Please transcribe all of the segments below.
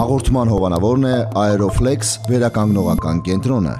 Հաղորդման հովանավորն է Aeroflex վերականգնողական կենտրոնը։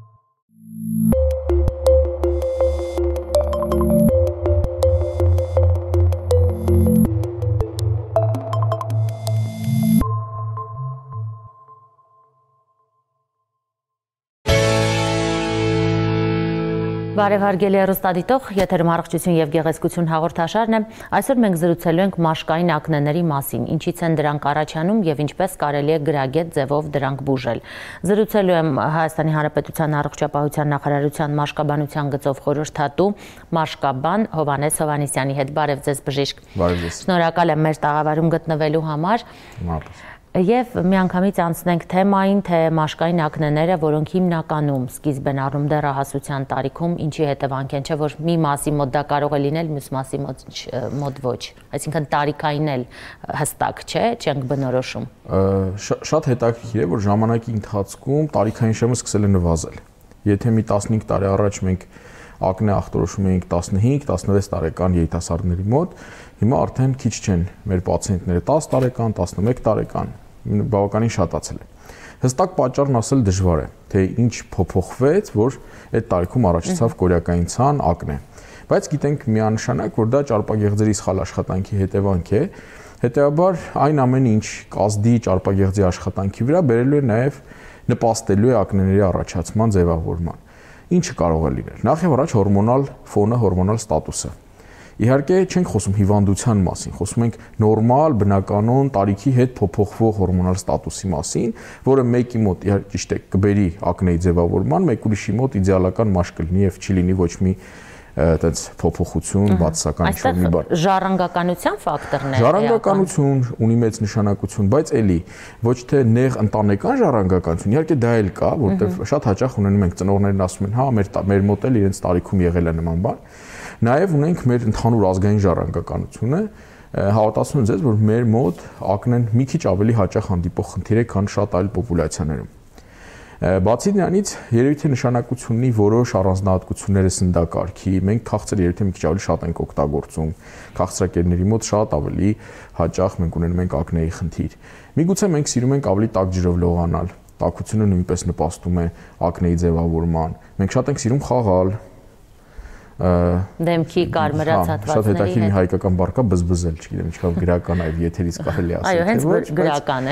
Բարև հարգելի հեռուստադիտող, եթերում առողջություն եւ գեղեցկություն հաղորդաշարն է։ Այսօր մենք զրուցելու ենք մաշկային ակնեների մասին, ինչից են դրանք առաջանում եւ ինչպես կարելի է գրագետ ձևով դրանք բուժել։ Զրուցելու եմ Հայաստանի Հանրապետության առողջապահության նախարարության մաշկաբանության գծով խորհրդատու մաշկաբան Հովհաննես Հովհաննիսյանի հետ։ Բարև ձեզ բժիշկ։ Բարև ձեզ։ Շնորհակալ եմ մեր տաղավարում գտնվելու համար։ Եվ միանգամից անցնենք թեմային, թե մաշկային ակնեները, որոնք հիմնականում սկիզբ են առնում դեռահասության տարիքում, ինչի հետևանք են, չէ՞ որ մի մասի մոտ դա կարող է լինել, մյուս մասի մոտ ոչ։ Այսինքն տարիքային էլ հստակ չէ, չենք բնորոշում։ Շատ հետաքրքիր է, որ ժամանակի ընթացքում տարիքային շեմը սկսել է նվազել։ Եթե մի 15 տարի առաջ մենք ակնե ախտորոշում էինք 15-16 տարեկան երիտասարդների մոտ, հիմա արդեն քիչ չեն մեր պացիենտները 10 տարեկան, 11 տարեկան, բավականին շատացել է։ Հստակ պատճառն ասել դժվար է, թե ինչ փոփոխվեց, որ այդ տարիքում առաջացավ կորիակային ցան ակնե։ Բայց գիտենք միանշանակ, որ դա ճարպագեղձերի սխալ աշխատանքի հետևանք է, հետեւաբար այն ամենը, ինչ կազդի ճարպագեղձի աշխատանքի վրա բերելու է նաև նպաստելու է ակնեների առաջացման ձևավորման։ Ինչը կարող է լինել։ Նախ եւ առաջ հորմոնալ ֆոնը, հորմոնալ ստատուսը։ Իհարկե չենք խոսում հիվանդության մասին, խոսում ենք նորմալ, բնականon տարիքի հետ փոփոխվող հորմոնալ ստատուսի մասին, որը մեկի մոտ ճիշտ է կբերի ակնեի ձևավորման, մեկ ուրիշի մոտ իդեալական մաշկ կլինի եւ չի լինի ոչ մի այդպես փոփոխություն, բացասական ինչ-որ մի բան։ Ժառանգականության ֆակտորն է։ Ժառանգականություն ունի մեծ նշանակություն, բայց էլի ոչ թե նեղ ընտանեկան ժառանգականություն, իհարկե դա էլ կա, որտեղ շատ հաճախ ունենում ենք ծնողներն ասում են, հա, մեր մոտ էլ իրենց տարիքում եղել է նման բան։ Նաև ունենք մեր ընդհանուր ազգային ժառանգականությունը, հավատացնում եմ ձեզ, որ մեր մոտ ակնեն մի քիչ ավելի հաճախ հանդիպող խնդիր է, քան շատ այլ պոպուլյացիաներում։ Բացի դրանից, երևի թե նշանակություն ունի որոշ առանձնահատկությունները սննդակարգի, մենք քաղցր երևի թե մի քիչ ավելի շատ ենք օգտագործում, քաղցրակերների մոտ շատ ավելի հաճախ մենք ունենում ենք ակնեի խնդիր։ Միգուցե մենք սիրում ենք ավելի տաք ջրով լողանալ, տաքությունը նույնպես նպաստում է ակնեի ձևավորման։ Մենք շատ ենք սիրում խաղալ, դեմքի կարմրած հատվածների շատ հետաքրքիր մի հայկական բառ կա բզբզել, չգիտեմ ինչքան գրական է, եթերից կարելի ասել։ Այո, հենց գրական է։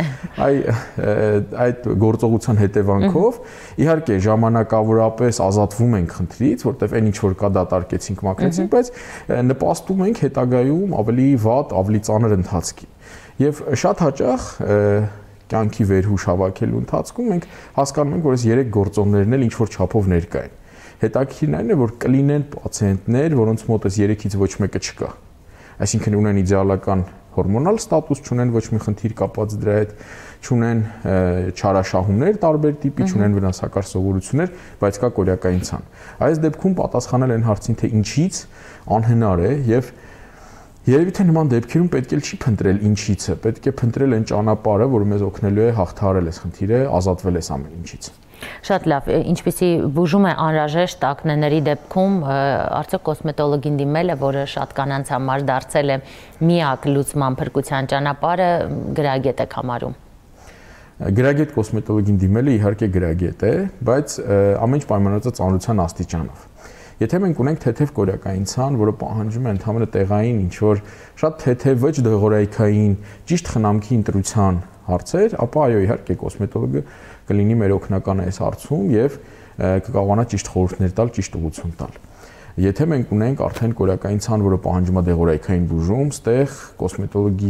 Այդ գործողության հետևանքով իհարկե ժամանակավորապես ազատվում ենք խնդրից, որտեղ այն ինչ որ կա դատարկեցինք, մաքրեցինք, բայց նպաստում ենք հետագայում ավելի վատ, ավելի ծանր ընթացքի։ Եվ շատ հաճախ կյանքի վերհուշ հավաքելու ընթացքում մենք հասկանում ենք, որ այս 3 գործոններն էլ ինչ որ չափով ներկա են։ Հետաքրքիրն այն է, որ կլինեն պացիենտներ, որոնց մոտ այս 3-ից ոչ մեկը չկա։ Այսինքն ունեն իդեալական հորմոնալ ստատուս, չունեն ոչ մի խնդիր կապված դրա հետ, չունեն չարաշահումներ տարբեր տիպի, չունեն վնասակար սովորություններ, բայց կա կորիակային ցան։ Այս դեպքում պատասխանել են հարցին, թե ինչից անհնար է եւ երևի թե նման դեպքերում պետք է չի փնտրել ինչից է, պետք է փնտրել այն ճանապարհը, որը մեզ օգնելու է հաղթահարել այս խնդիրը, ազատվել այս ամեն ինչից։ Շատ լավ, ինչպեսի բուժում է անհրաժեշտ ակնեների դեպքում, արդյոք կոսմետոլոգին դիմելը, որը շատ կանանց համար դարձել է միակ լուծման փրկության ճանապարհը, գրագետ եք համարում։ Գրագետ կոսմետոլոգին դիմելը իհարկե գրագետ է, բայց ամեն ինչ պայմանավորված է ծանրության աստիճանով։ Եթե մենք ունենք թեթև կորիակային ցան, որը պահանջում է ընդհանրապես տեղային ինչ-որ շատ թեթև ոչ դեղորայքային, ճիշտ խնամքի ընտրության հարցեր, ապա այո, իհարկե կոսմետոլոգը կլինի մեր օգնական այս հարցում եւ կկարողանա ճիշտ խորհուրդներ տալ, ճիշտ ուղղություն տալ։ Եթե մենք ունենք արդեն կորիակային ցան, որը պահանջում է դեղորայքային բուժում, ստեղ կոսմետոլոգի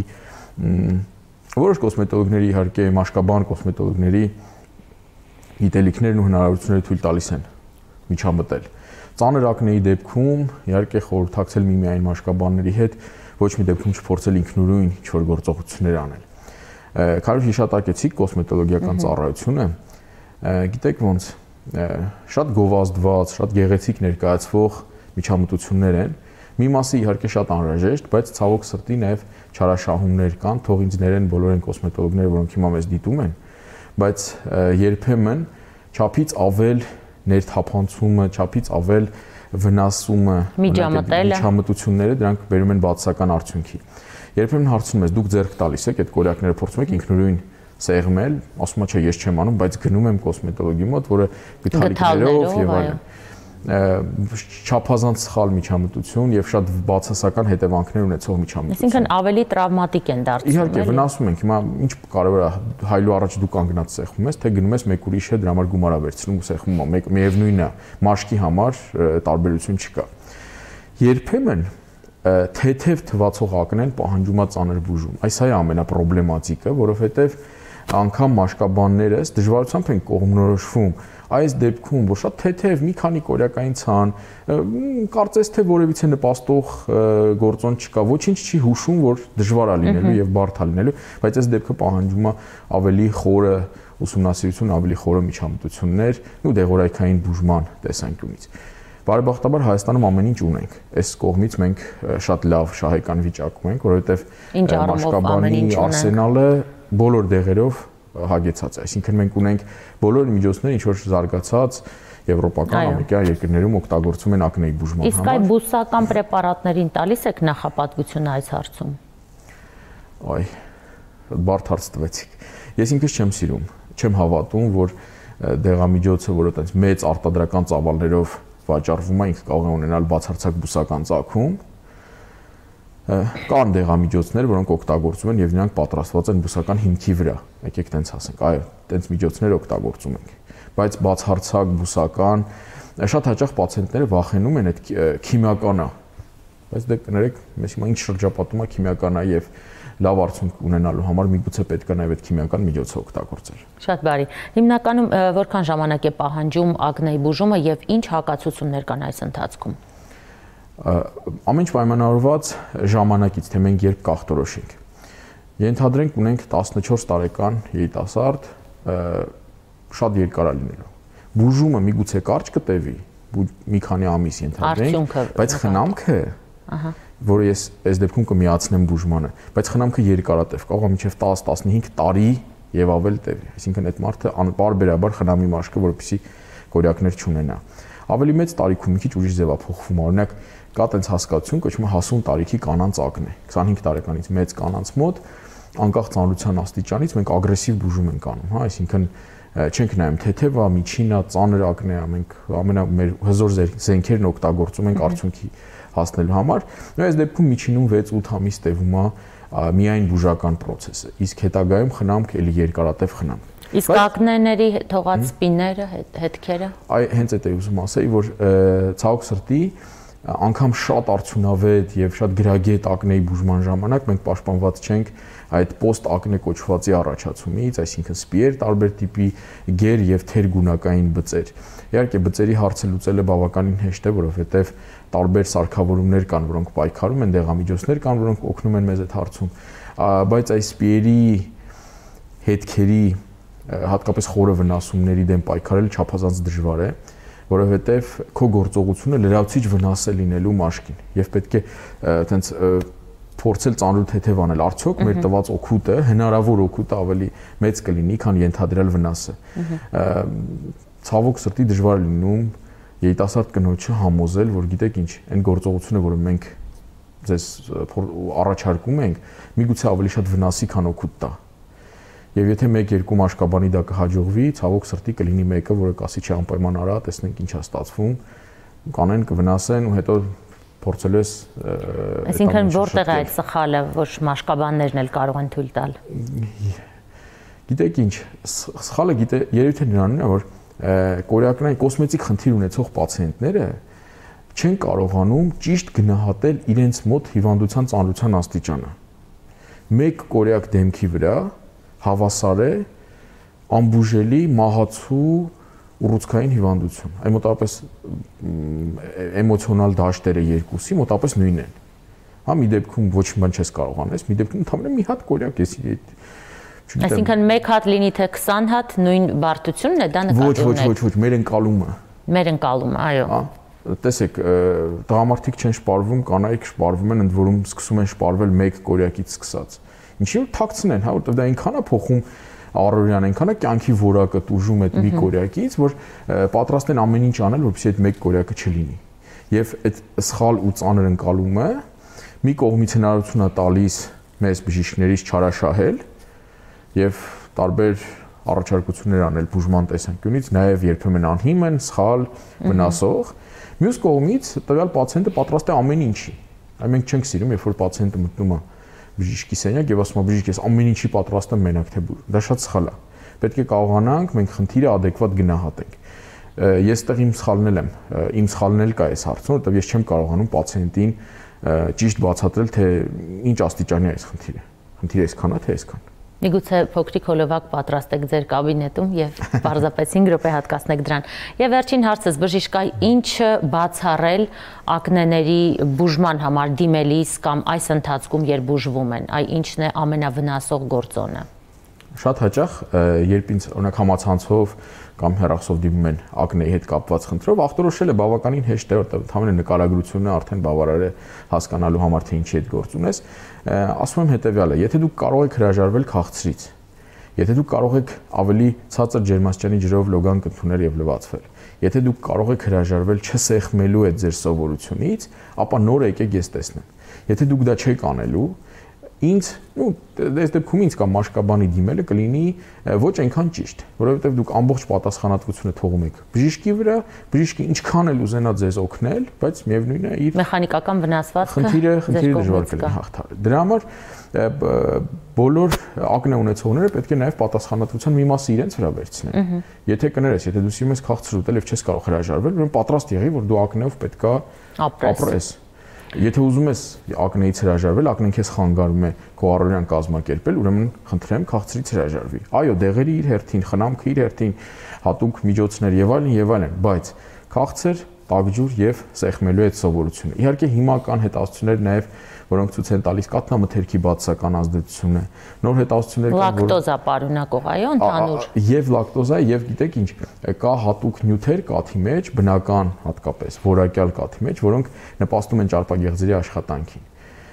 որոշ կոսմետոլոգների իհարկե մաշկաբան կոսմետոլոգների գիտելիքներն ու հնարավորությունները թույլ տալիս են միջամտել։ Ծանր ակնեի դեպքում իհարկե խորհրդակցել միմիայն մաշկաբանների հետ, ոչ մի դեպքում չփորձել ինքնուրույն ինչ-որ գործողություններ անել։ Քանի հիշատակեցիք կոսմետոլոգիական ծառայությունը, գիտեք ոնց շատ գովազդված, շատ գեղեցիկ ներկայացվող միջամտություններ են։ Մի մասը իհարկե շատ անհրաժեշտ, բայց ցավոք սրտի նաև չարաշահումներ կան, թող ինձ ներեն բոլոր այն կոսմետոլոգները, որոնք հիմա մեզ դիտում են, բայց երբեմն չափից ավել ներթափանցումը, չափից ավել վնասումը, միջամտությունները դրանք բերում են բացասական արդյունքի։ Երբեմն հարցնում ես, դուք ձեռք տալիս եք այդ կորյակները, փորձում եք ինքնուրույն սեղմել, ասում եմ, չէ, ես չեմ անում, բայց գնում եմ կոսմետոլոգի մոտ, որը գդալիքներով եւ այլն։ Չափազանց սխալ միջամտություն եւ շատ բացասական հետևանքներ ունեցող միջամտություն։ Այսինքն ավելի տրավմատիկ են դարձնում։ Իհարկե, վնասում ենք։ Հիմա ինչ կարևոր է, հայլու առաջ դու կանգնած սեղմում ես, թե գնում ես մեկ ուրիշ հետ դրա համար գումար վերցնում ու սեղմում ես։ Միևնույնն է, մաշկի համար տարբերություն չկա։ Երբեմն թեթև թվացող ակնեն պահանջում է ծանր բուժում։ Այս է ամենապրոբլեմատիկը, որովհետեւ անգամ մաշկաբաններս դժվարությամբ են կողմնորոշվում այս դեպքում, որ շատ թեթև մի քանի կորյակային ցան, կարծես թե որևիցե նպաստող գործոն չկա, ոչինչ չի հուշում, որ դժվար է լինելու եւ բարդ է լինելու, բայց այս դեպքը պահանջում է ավելի խորը ուսումնասիրություն, ավելի խորը միջամտություններ ու դեղորայքային բուժման տեսանկյունից։ Բարեբախտաբար Հայաստանում ամեն ինչ ունենք։ Այս կողմից մենք շատ լավ շահեկան վիճակում ենք, որովհետեւ մաշկաբանի արսենալը բոլոր դեղերով հագեցած է, այսինքն մենք ունենք բոլոր միջոցները, ինչ որ զարգացած եվրոպական, ամերիկյան երկրներում օգտագործում են ակնեի բուժման համար։ Իսկ այդ բուսական պրեպարատներին տալիս եք նախապատվությունը այս հարցում։ Այ, բարդ հարց տվեցիք։ Ես ինքս չեմ սիրում, չեմ հավատում, որ դեղամիջոցը, որը այդպես մեծ արտադրական ծավալներով վաճառվում է, ինքը կարող է ունենալ բացարձակ բուսական ծագում։ Կան դեղամիջոցներ, որոնք օգտագործում են եւ նրանք պատրաստված են բուսական հիմքի վրա։ Եկեք տենց ասենք, այո, տենց միջոցներ օգտագործում ենք։ Բայց բացարձակ բուսական, շատ հաճախ պացիենտները վախենում են այդ քիմիականը։ Բայց դե կներեք, մեզ հիմա ինչ շրջապատում է քիմիականը եւ լավ արդյունք ունենալու համար միգուցե պետք է նաեւ այդ քիմիական միջոցը օգտագործել։ Շատ բարի։ Հիմնականում որքան ժամանակ է պահանջում ակնեի բուժումը եւ ինչ հակացություններ կան այս ընթացքում։ Ամեն ինչ պայմանավորված ժամանակից, թե մենք երբ կախտորոշենք։ Ենթադրենք ունենք 14 տարեկան երիտասարդ, շատ երկար է լինելու։ Բուժումը միգուցե կարճ կտևի, մի քանի ամիս ենթադրենք, բայց խնամքը, որը ես այս դեպքում կմիացնեմ բուժմանը, բայց խնամքը երկարատև, կարող է մինչև 10-15 տարի եւ ավել տևի։ Այսինքն այդ մարդը անպարբերաբար խնամի մաշկը, որպեսզի կորյակներ չունենա։ Ավելի մեծ տարիքում մի քիչ ուրիշ ձևափոխվում է, օրինակ կա տենց հասկացություն, կոչվում է հասուն տարիքի կանանց ակնե։ 25 տարեկանից մեծ կանանց մոտ անկախ ծանրության աստիճանից մենք ագրեսիվ բուժում ենք անում, հա, այսինքն չենք նայում թեթև է, միջին է, ծանր ակնե է, մենք մեր հզոր զենքերն օգտագործում ենք արդյունքի հասնելու համար։ Այս դեպքում միջինում 6-8 ամիս տևում է միայն բուժական process-ը, իսկ հետագայում խնամք էլի երկարատև խնամք։ Իսկ ակնեների թողած սպիները, հետքերը։ Այ հենց այդ է ուզում ասեի, որ ցավոք սրտի անգամ շատ արդյունավետ եւ շատ գրագետ ակնեի բուժման ժամանակ մենք պաշտպանված չենք այդ post ակնե կոչվածի առաջացումից, այսինքն սպիեր տարբեր տիպի գեր եւ թեր գունակային բծեր։ Իհարկե բծերի հարցը լուծելը բավականին հեշտ է, որովհետեւ տարբեր սարքավորումներ կան, որոնք պայքարում են, դեղամիջոցներ կան, որոնք օգնում են մեզ այդ հարցում, բայց այս սպիերի հետքերի հատկապես խորը վնասումների դեմ պայքարել չափազանց դժվար է, որովհետև քո գործողությունը լրացուցիչ վնաս է լինելու մաշկին եւ պետք է այտենց փորձել ծանր թեթև անել արդյոք մեր տված օգուտը հնարավոր օգուտը ավելի մեծ կլինի քան ենթադրյալ վնասը ցավոք սրտի դժվար է լինում երիտասարդ կնոջը համոզել որ գիտեք ինչ այն գործողությունը որը մենք ձեզ առաջարկում ենք միգուցե ավելի շատ վնասի քան օգուտ տա Եվ եթե 1-2 մաշկաբանի դա կհաջողվի, ցավոք սրտի կլինի մեկը, որը կասի չի անպայման արա, տեսնենք ինչ է ստացվում, կանեն կվնասեն ու հետո փորձելու ես Այսինքն որտեղ է այդ սխալը, որ մաշկաբաններն էլ կարող են թույլ տալ։ Գիտեք ինչ, սխալը երևի թե նրանն է, որ կորյակնային կոսմետիկ խնդիր ունեցող պացիենտները չեն կարողանում ճիշտ գնահատել իրենց մոտ հիվանդության ծանրության աստիճանը։ Մեկ կորյակ դեմքի վրա հավասար է անբուժելի մահացու ուռուցքային հիվանդություն։ Այն մոտավորապես էմոցիոնալ դաշտերը երկուսի մոտավորապես նույնն են։ Հա մի դեպքում ոչ մի բան չես կարող անես, մի դեպքում ընդհանրապես մի հատ կորյակ էսի Այսինքն մեկ հատ լինի թե 20 հատ նույն բարդությունն է դա նկատի ունեք։ Ոչ, մեր ընկալումը։ Մեր ընկալումը, այո։ Հա տեսեք, տղամարդիկ չեն շպարվում, կանայք շպարվում են, ընդ որում սկսում են շպարվել մեկ կորյակից սկսած։ Ինչի՞ որ թաքցնեն, հա, որտեղ դա այնքան է փոխում առօրյան, այնքան է կյանքի որակը տուժում այդ մի կորյակից, որ պատրաստ են ամեն ինչ անել, որպեսզի այդ մեկ կորյակը չլինի։ Եվ այդ սխալ ու ծանր ընկալումը մի կողմից հնարավորություն է տալիս մեզ բժիշկներից չարաշահել եւ տարբեր առաջարկություններ անել բուժման տեսանկյունից, նաև երբեմն անհիմն, սխալ, վնասող։ Մյուս կողմից տվյալ պացիենտը պատրաստ է ամեն ինչի։ Այ մենք չենք սիրում, երբ որ պացիենտը մտնում է բժիշկի սենյակ եւ ասում է բժիշկ, ես ամեն ինչի պատրաստ եմ մենակ թե բուժ։ Դա շատ սխալ է։ Պետք է կարողանանք մենք խնդիրը adekvat գնահատենք։ Ես այդտեղ իմ սխալն էլ կա այս հարցում, որովհետեւ ես չեմ կարողանում պացիենտին ճիշտ բացատրել, թե ինչ աստիճանի է այս խնդիրը։ Խնդիրը այսքան է, թե այսքան։ Միգուցե փոքրիկ հոլովակ պատրաստեք ձեր կաբինետում եւ պարզապես 5 րոպե հատկացնեք դրան։ Եվ վերջին հարցս բժիշկ, ինչ բացառել ակնեների բուժման համար դիմելիս կամ այս ընթացքում երբ բուժվում են, այ ինչն է ամենավնասող գործոնը։ Շատ հաճախ, երբ ինձ օրինակ համացանցով կամ հեռախոսով դիմում են ակնեի հետ կապված խնդրով, ախտորոշելը բավականին հեշտ է, որտեղ ընդհանրապես նկարագրությունը արդեն բավարար է հասկանալու համար, թե ինչի հետ գործ ունես։ Ասում եմ հետեւյալը, եթե դուք կարող եք հրաժարվել քաղցրից, եթե դուք կարող եք ավելի ցածր ջերմաստիճանի ջրով լոգանք ընդունել եւ լվացվել, եթե դուք կարող եք հրաժարվել չսեղմելու այդ ձեր սովորությունից, ապա նոր եկեք ես տեսնեմ։ Եթե դուք դա չեք անելու, ինձ, այս դեպքում ինձ կամ մաշկաբանի դիմելը կլինի ոչ այնքան ճիշտ, որովհետև դուք ամբողջ պատասխանատվությունը թողում եք բժիշկի վրա, բժիշկը ինչքան էլ ուզենա ձեզ օգնել, բայց միևնույնն է իր մեխանիկական վնասվածքը խնդիրը դժվար կլինի հաղթահարել։ Դրա համար բոլոր ակնե ունեցողները պետք է նաև պատասխանատվության մի մասը իրենց վրա վերցնեն։ Եթե կներես, եթե դու սիրում ես քաղցր ուտել եւ չես կարող հրաժարվել, ուրեմն պատրաստ եղի, որ դու ակնեով պետքա ապրես։ Եթե ուզում ես ակնեից հրաժարվել, ակնեն քեզ խանգարում է քո առօրյան կազմակերպել, ուրեմն խնդրեմ քաղցրից հրաժարվի։ Այո, դեղերի իր հերթին, խնամքը իր հերթին, հատուկ միջոցներ եւ այլն, բայց քաղցր, տաքջուր եւ սեղմելու այդ սովորությունը։ Իհարկե հիմական հետազոտություններ նաեւ որոնք ցույց են տալիս կաթնամթերքի բացասական ազդեցությունը, նոր հետազոտություններ կան, որ լակտոզա պարունակող, այո, ընդհանուր։ Եվ լակտոզա, եւ գիտեք ինչ, կա հատուկ նյութեր կաթի մեջ, բնական հատկապես որակյալ կաթի մեջ, որոնք նպաստում են ճարպագեղձերի աշխատանքին։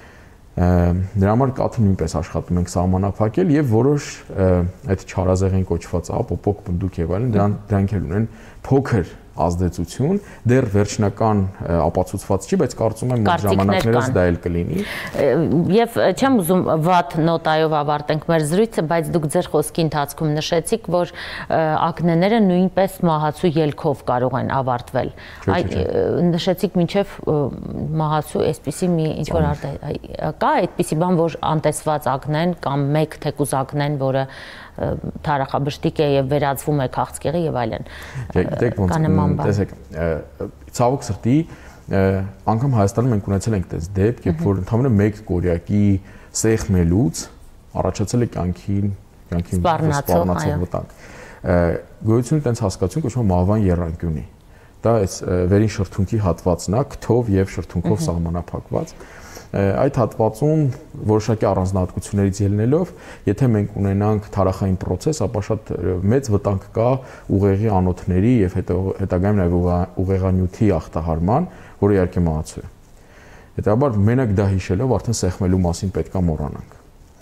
Դրա համար կաթը նույնպես աշխատում ենք սահմանափակել եւ որոշ այդ չարազեղեն կոչված պոպոկ բնդուկ եւ այլն դրանք էլ ունեն փոքր ազդեցություն, դեռ վերջնական ապացուցված չի, բայց կարծում եմ մեր ժամանակներս դա էլ կլինի։ Եվ չեմ ուզում վատ նոտայով ավարտենք մեր զրույցը, բայց դուք ձեր խոսքի ընթացքում նշեցիք, որ ակնեները նույնպես մահացու ելքով կարող են ավարտվել։ Նշեցիք մինչև մահացու այսպիսի մի ինչ որ կա այդպիսի բան, որ անտեսված ակնեն կամ մեկ թեկուզ ակնեն, որը թարախաբշտիկ է եւ վերածվում է քաղցկեղի եւ այլն։ Գիտեք ոնց, տեսեք, ցավոք սրտի անգամ Հայաստանում մենք ունեցել ենք այդպես դեպք, երբ որ ընդհանրապես մեկ կորյակի սեղմելուց առաջացել է կյանքին սպառնացող վտանգ։ Գոյություն տենց հասկացություն կոչվում է մահվան եռանկյունի։ Դա այս վերին շրթունքի հատվածն է, քթով եւ շրթունքով սահմանափակված։ Այդ հատվածում որոշակի առանձնահատկություններից ելնելով, եթե մենք ունենանք թարախային process, ապա շատ մեծ վտանգ կա ուղեղի անոթների եւ հետագայում նաեւ ուղեղանյութի ախտահարման, որը իհարկե մահացու է։ Հետաբար մենակ դա հիշելով արդեն սեղմելու մասին պետք է մոռանանք։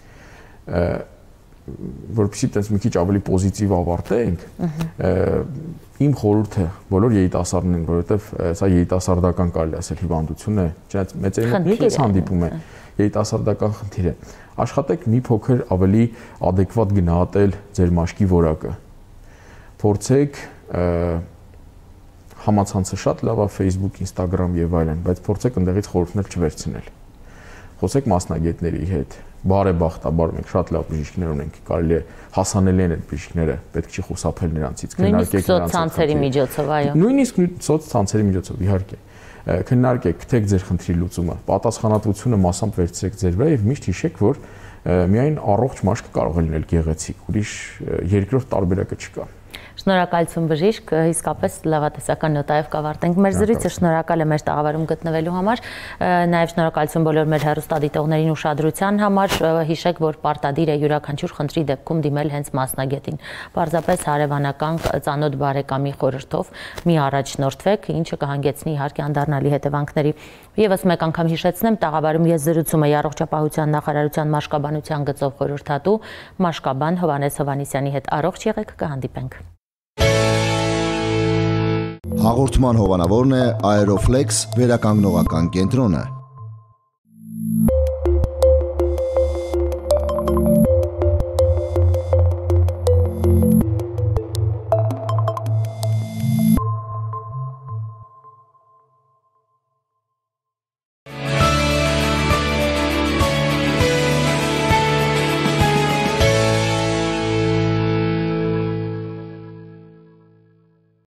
Որպեսզի տենց մի քիչ ավելի պոզիտիվ ավարտենք, իմ խորհուրդը բոլոր երիտասարդներին, որովհետև սա երիտասարդական կարելի ասել հիվանդություն է, չնայած մեծերին նույնպես հանդիպում է, երիտասարդական խնդիր է։ Աշխատեք մի փոքր ավելի adekvat գնահատել ձեր մաշկի որակը։ Փորձեք համացանցը շատ լավ է Facebook, Instagram եւ այլն, բայց փորձեք ընդեղից խորհուրդներ չվերցնել։ Խոսեք մասնագետների հետ։ Բարեբախտաբար մենք շատ լավ բժիշկներ ունենք, կարելի է հասանելի են այդ բժիշկները, պետք չի խուսափել նրանցից, քննարկեք նրանց սոցցանցերի միջոցով, այո։ Նույնիսկ սոցցանցերի միջոցով, իհարկե։ Քննարկեք, գտեք ձեր խնդրի լուծումը, պատասխանատվությունը մասամբ վերցրեք ձեր վրա եւ միշտ հիշեք, որ միայն առողջ մաշկը կարող է լինել գեղեցիկ, ուրիշ երկրորդ տարբերակը չկա։ Շնորհակալություն բժիշկ, իսկապես լավատեսական նոտայով կավարտենք մեր զրույցը, շնորհակալ եմ մեր տաղավարում գտնվելու համար, նաև շնորհակալություն բոլոր մեր հեռուստադիտողներին ուշադրության համար, հիշեք, որ պարտադիր է յուրաքանչյուր խնդրի դեպքում դիմել հենց մասնագետին, պարզապես հարևանական ծանոթ բարեկամի խորհրդով մի առաջնորդվեք, ինչը կհանգեցնի իհարկե անդառնալի հետևանքների։ Եվս մեկ անգամ հիշեցնեմ, տաղավարում ես զրուցում էի առողջապահության նախարարության մաշկաբանության գծով խորհրդատու մաշկաբան Հովհաննես Հովհաննիսյանի հետ։ Առողջ եղեք, կհանդիպենք։ Հաղորդման հովանավորն է Aeroflex վերականգնողական կենտրոնը։